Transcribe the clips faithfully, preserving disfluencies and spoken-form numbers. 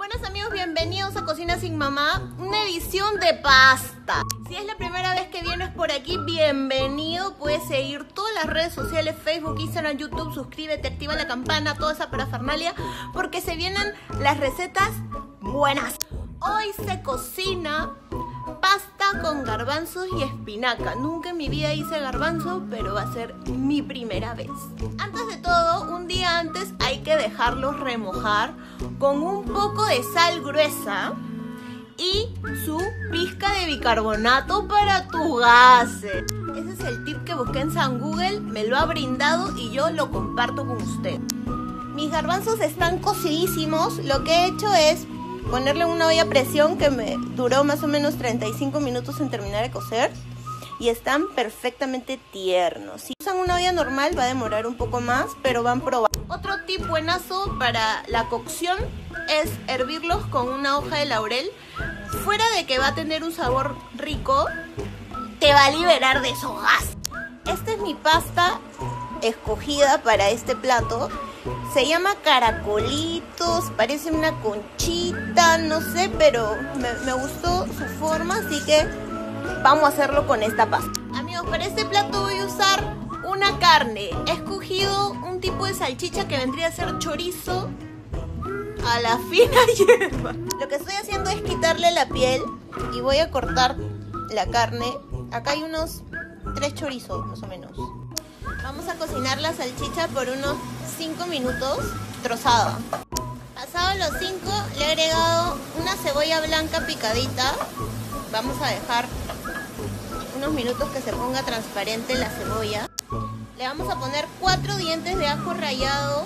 Buenos amigos, bienvenidos a Cocina Sin Mamá, una edición de pasta. Si es la primera vez que vienes por aquí, bienvenido. Puedes seguir todas las redes sociales, Facebook, Instagram, YouTube, suscríbete, activa la campana, toda esa parafernalia, porque se vienen las recetas buenas. Hoy se cocina pasta con garbanzos y espinaca. Nunca en mi vida hice garbanzo, pero va a ser mi primera vez. Antes de todo, un día antes hay que dejarlos remojar con un poco de sal gruesa y su pizca de bicarbonato para tus gases. Ese es el tip que busqué en San Google, me lo ha brindado y yo lo comparto con usted. Mis garbanzos están cocidísimos. Lo que he hecho es ponerle una olla a presión que me duró más o menos treinta y cinco minutos en terminar de cocer. Y están perfectamente tiernos. Si usan una olla normal va a demorar un poco más, pero van probando. Otro tip buenazo para la cocción es hervirlos con una hoja de laurel. Fuera de que va a tener un sabor rico, te va a liberar de esos gases. Esta es mi pasta escogida para este plato. Se llama caracolitos, parece una conchita, no sé, pero me, me gustó su forma, así que vamos a hacerlo con esta pasta. Amigos, para este plato voy a usar una carne. He escogido un tipo de salchicha que vendría a ser chorizo a la fina hierba. Lo que estoy haciendo es quitarle la piel y voy a cortar la carne. Acá hay unos tres chorizos más o menos. Vamos a cocinar la salchicha por unos cinco minutos, trozada. Pasados los cinco, le he agregado una cebolla blanca picadita. Vamos a dejar unos minutos que se ponga transparente la cebolla. Le vamos a poner cuatro dientes de ajo rallado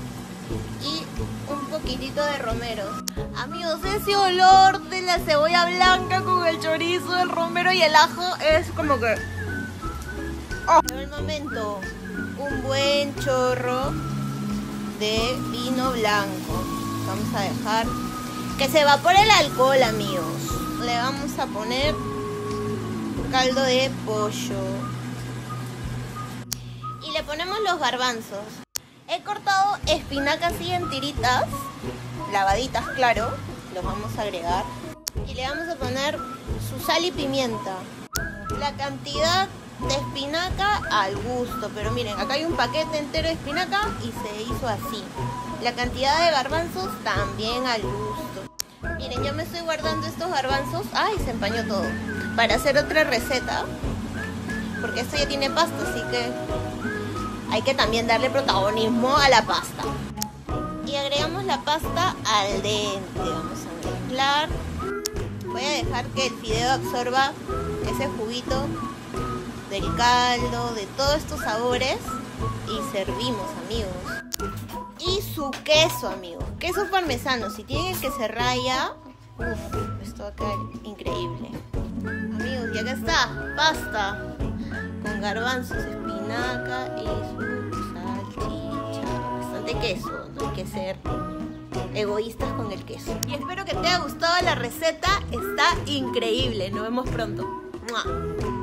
y un poquitito de romero. Amigos, ese olor de la cebolla blanca con el chorizo, el romero y el ajo es como que... Oh. En el momento, un buen chorro de vino blanco. Vamos a dejar que se evapore el alcohol, amigos. Le vamos a poner caldo de pollo y le ponemos los garbanzos. He cortado espinacas así en tiritas, lavaditas, claro. Los vamos a agregar y le vamos a poner su sal y pimienta. La cantidad de espinaca al gusto, pero miren, acá hay un paquete entero de espinaca y se hizo así. La cantidad de garbanzos también al gusto. Miren, yo me estoy guardando estos garbanzos. Ay, se empañó todo. Para hacer otra receta, porque esto ya tiene pasta, así que hay que también darle protagonismo a la pasta. Y agregamos la pasta al dente. Vamos a mezclar. Voy a dejar que el fideo absorba ese juguito del caldo, de todos estos sabores, y servimos, amigos. Y su queso, amigos, queso parmesano. Si tienen el que se raya, uff, esto va a quedar increíble. Amigos, y acá está, pasta con garbanzos, espinaca y su salchicha. Bastante queso, no hay que ser egoístas con el queso. Y espero que te haya gustado la receta, está increíble. Nos vemos pronto. ¡Mua!